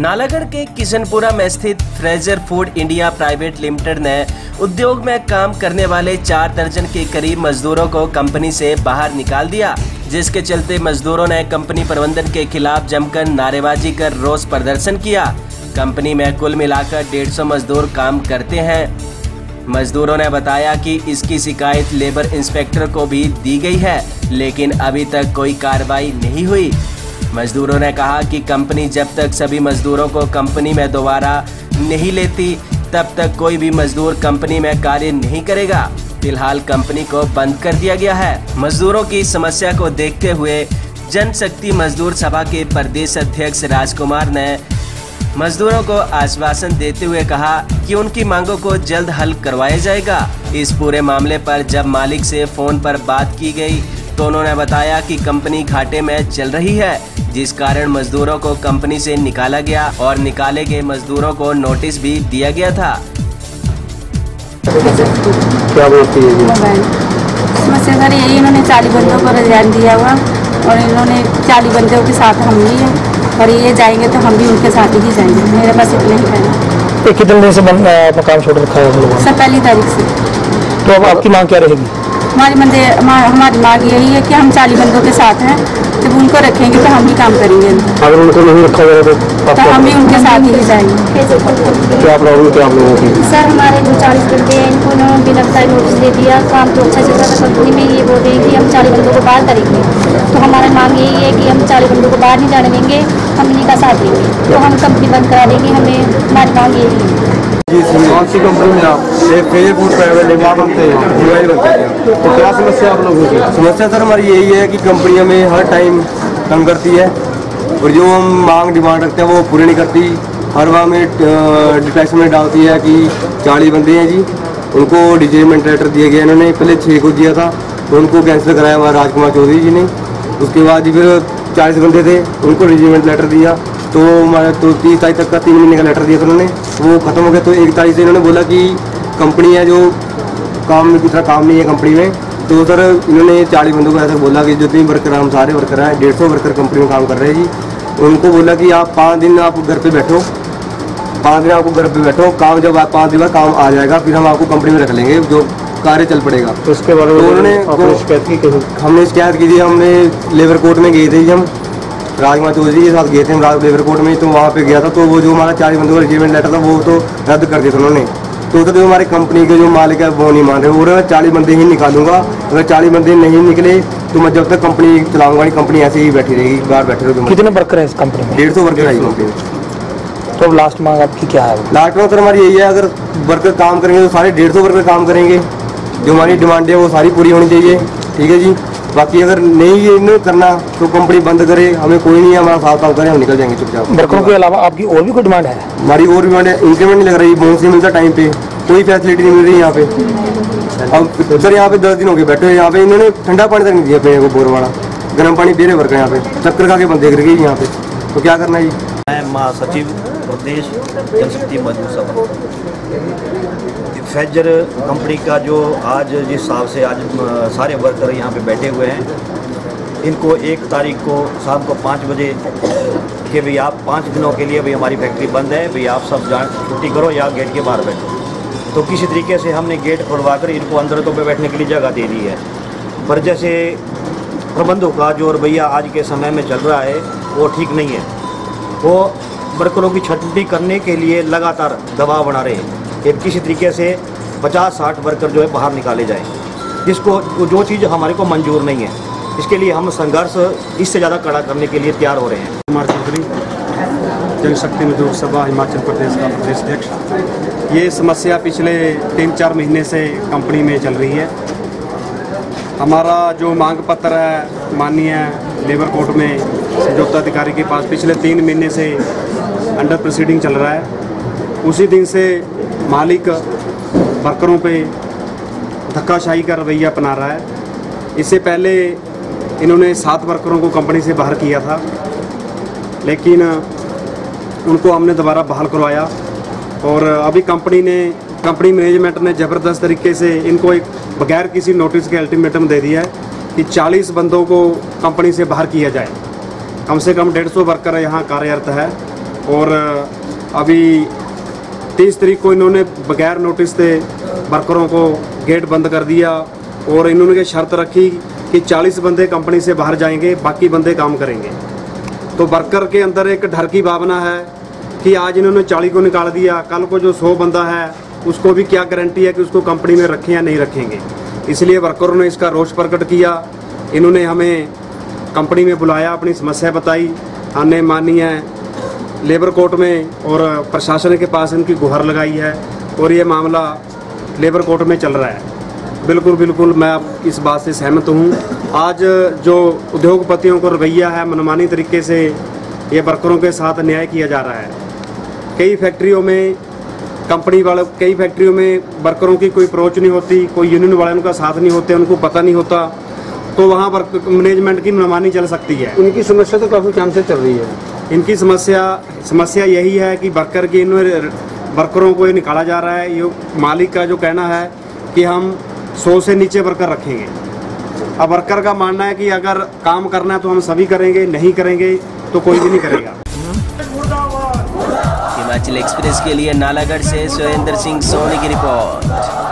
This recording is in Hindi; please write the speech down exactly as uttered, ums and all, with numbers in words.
नालागढ़ के किशनपुरा में स्थित Fraser food India private limited ने उद्योग में काम करने वाले चार दर्जन के करीब मजदूरों को कंपनी से बाहर निकाल दिया, जिसके चलते मजदूरों ने कंपनी प्रबंधन के खिलाफ जमकर नारेबाजी कर रोष प्रदर्शन किया। कंपनी में कुल मिलाकर डेढ़ सौ मजदूर काम करते हैं। मजदूरों ने बताया कि इसकी शिकायत लेबर इंस्पेक्टर को भी दी गई है, लेकिन अभी तक कोई कार्रवाई नहीं हुई। मजदूरों ने कहा कि कंपनी जब तक सभी मजदूरों को कंपनी में दोबारा नहीं लेती, तब तक कोई भी मजदूर कंपनी में कार्य नहीं करेगा। फिलहाल कंपनी को बंद कर दिया गया है। मजदूरों की समस्या को देखते हुए जनशक्ति मजदूर सभा के प्रदेश अध्यक्ष राजकुमार ने मजदूरों को आश्वासन देते हुए कहा कि उनकी मांगों को जल्द हल करवाया जाएगा। इस पूरे मामले पर जब मालिक से फोन पर बात की गई तो उन्होंने बताया कि कंपनी घाटे में चल रही है, जिस कारण मजदूरों को कंपनी से निकाला गया और निकाले गए मजदूरों को नोटिस भी दिया गया था। क्या बोलती है? समस्या सर यही, इन्होंने चालीस बंदों को रिजाइन दिया हुआ और इन्होंने चालीस बंदों के साथ हम भी हैं और ये जाएंगे तो हम भी उनके साथ ही जाएंगे। मेरे पास इतना ही कहना। तो कितने दिन से अपना काम छोड़ रखा है हम लोगों ने? सर पहली तारीख से। तो अब आपकी मांग क्या रहेगी? हमारी बंदे हमारी मांग यही है कि हम चालीस बंदों के साथ हैं, जब उनको रखेंगे तो हम भी काम करेंगे। अगर उनको नहीं रखा जाएगा तो, तो हम भी उनके साथ ही जाएंगे। क्या प्रॉब्लम क्या आप लोगों की? सर हमारे जो चालीस बंदे हैं इनको उन्होंने बिना बताए नोटिस दे दिया। काम तो अच्छा चल रहा था कंपनी में, ये बोल रहे हैं कि हम चालीस बंदों को बाहर करेंगे। तो हमारी मांग यही है कि हम चालीस बंदों को बाहर नहीं जाने देंगे, हम इन्हीं का साथ देंगे, तो हम कंपनी बंद करा देंगे। हमें हमारी मांग यही है। जी कौन सी कंपनी में आप फ्रेजर फूड प्राइवेट लिमिटेड बनते हैं? तो क्या समस्या आप लोगों की? समस्या सर हमारी यही है कि कंपनी हमें हर टाइम तंग करती है और जो हम मांग डिमांड रखते हैं वो पूरी नहीं करती। हर बार में डिटेक्शन में डालती है कि चालीस बंदे हैं जी, उनको डिजेमेंट लेटर दिया गया। इन्होंने पहले छः को दिया था तो उनको कैंसिल कराया हमारे राजकुमार चौधरी जी ने। उसके बाद जी फिर चालीस बंदे थे, उनको डिजेमेंट लेटर दिया तो हमारे तो तीस तारीख तक का तीन महीने का लेटर दिया था उन्होंने, वो ख़त्म हो गया। तो एक तारीख से इन्होंने बोला कि कंपनी है जो काम में दूसरा काम नहीं है कंपनी में। तो सर इन्होंने चालीस बंदों को ऐसा बोला कि जितने वर्कर हैं हम सारे वर्कर हैं, डेढ़ सौ वर्कर कंपनी में काम कर रहे हैं जी। उनको बोला कि आप पाँच दिन आप घर पे बैठो, पाँच दिन आपको घर पे बैठो, काम जब आप पाँच दिन बाद काम आ जाएगा फिर हम आपको कंपनी में रख लेंगे, जो कार्य चल पड़ेगा। तो उसके बारे में उन्होंने शिकायत की? हमने शिकायत की थी, हमने लेबर कोर्ट में गए थे जी, हम राजकुमार चौधरी के साथ गए थे हम लेबर कोर्ट में। तो वहाँ पे गया था तो वो जो हमारा चालीस बंदों का रिजेमेंट लेटर था वो तो रद्द कर दिया था उन्होंने। तो तो जो हमारी कंपनी के जो मालिक है वो नहीं मान रहे, और चालीस बंदे ही निकालूंगा। अगर चालीस बंदे नहीं निकले तो मैं जब तक कंपनी चलाऊंगा नहीं, कंपनी ऐसे ही बैठी रहेगी, बाहर बैठे रहेगी। कितने वर्कर हैं इस कंपनी में? डेढ़ सौ वर्कर है कंपनी में। तो अब लास्ट मांग आपकी क्या है? लास्ट में सर हमारी यही है, अगर वर्कर काम करेंगे तो सारे डेढ़ सौ वर्कर काम करेंगे, जो हमारी डिमांड है वो सारी पूरी होनी चाहिए, ठीक है जी। बाकी अगर नहीं ये नहीं करना तो कंपनी बंद करे, हमें कोई नहीं है, हमारा साथ काम करे, हम निकल जाएंगे चुपचाप। वर्करों के अलावा आपकी और भी कोई डिमांड है? हमारी और डिमांड है, इंक्रीमेंट नहीं लग रही, बोनस नहीं मिलता टाइम पे, कोई फैसिलिटी नहीं मिल रही यहाँ पे। अब सर यहाँ पे दस दिन हो गए बैठे, यहाँ पे इन्होंने ठंडा पानी तक नहीं दिया अपने को, बोर वाला गर्म पानी दे रहे वर्कर यहाँ पे, चक्कर खा के बंद देख रही यहाँ पे। तो क्या करना है जी? मैं महासचिव प्रदेश जनशक्ति मजदूर सभा फ्रेजर कंपनी का जो आज जिस हिसाब से आज सारे वर्कर यहाँ पे बैठे हुए हैं, इनको एक तारीख को शाम को पाँच बजे कि भाई आप पाँच दिनों के लिए भाई हमारी फैक्ट्री बंद है, भाई आप सब जान छुट्टी करो या गेट के बाहर बैठो। तो किसी तरीके से हमने गेट खोलवा कर इनको अंदर तो पे बैठने के लिए जगह दे दी है, पर जैसे प्रबंधों का जो रवैया आज के समय में चल रहा है वो ठीक नहीं है। वो वर्करों की छुट्टी करने के लिए लगातार दबाव बना रहे हैं कि किसी तरीके से पचास साठ वर्कर जो है बाहर निकाले जाएं, जिसको जो चीज़ हमारे को मंजूर नहीं है। इसके लिए हम संघर्ष इससे ज़्यादा कड़ा करने के लिए तैयार हो रहे हैं। कुमार चौधरी, जनशक्ति मजदूर सभा हिमाचल प्रदेश का प्रदेश अध्यक्ष। ये समस्या पिछले तीन चार महीने से कंपनी में चल रही है। हमारा जो मांग पत्र है माननीय लेबर कोर्ट में संयुक्त अधिकारी के पास पिछले तीन महीने से अंडर प्रोसीडिंग चल रहा है। उसी दिन से मालिक वर्करों पे धक्काशाही का रवैया अपना रहा है। इससे पहले इन्होंने सात वर्करों को कंपनी से बाहर किया था, लेकिन उनको हमने दोबारा बहाल करवाया और अभी कंपनी ने कंपनी मैनेजमेंट ने ज़बरदस्त तरीके से इनको एक बगैर किसी नोटिस के अल्टीमेटम दे दिया है कि चालीस बंदों को कंपनी से बाहर किया जाए। कम से कम डेढ़ सौ वर्कर यहाँ कार्यरत है और अभी तीस तारीख को इन्होंने बगैर नोटिस से वर्करों को गेट बंद कर दिया और इन्होंने शर्त रखी कि चालीस बंदे कंपनी से बाहर जाएंगे, बाकी बंदे काम करेंगे। तो वर्कर के अंदर एक डर की भावना है कि आज इन्होंने चालीस को निकाल दिया, कल को जो सौ बंदा है उसको भी क्या गारंटी है कि उसको कंपनी में रखें या नहीं रखेंगे। इसलिए वर्करों ने इसका रोष प्रकट किया। इन्होंने हमें कंपनी में बुलाया, अपनी समस्या बताई। हमने माननीय लेबर कोर्ट में और प्रशासन के पास इनकी गुहार लगाई है और ये मामला लेबर कोर्ट में चल रहा है। बिल्कुल बिल्कुल मैं आप इस बात से सहमत हूँ। आज जो उद्योगपतियों को रवैया है, मनमानी तरीके से ये वर्करों के साथ अन्याय किया जा रहा है। कई फैक्ट्रियों में कंपनी वाले कई फैक्ट्रियों में वर्करों की कोई अप्रोच नहीं होती, कोई यूनियन वाले उनका साथ नहीं होते, उनको पता नहीं होता, तो वहाँ वर्क मैनेजमेंट की मनमानी चल सकती है। उनकी समस्या तो काफ़ी टाइम से चल रही है। इनकी समस्या समस्या यही है कि वर्कर की इन वर्करों को ये निकाला जा रहा है। ये मालिक का जो कहना है कि हम सौ से नीचे वर्कर रखेंगे। अब वर्कर का मानना है कि अगर काम करना है तो हम सभी करेंगे, नहीं करेंगे तो कोई भी नहीं करेगा। हिमाचल एक्सप्रेस के लिए नालागढ़ से सुरेंद्र सिंह सोनी की रिपोर्ट।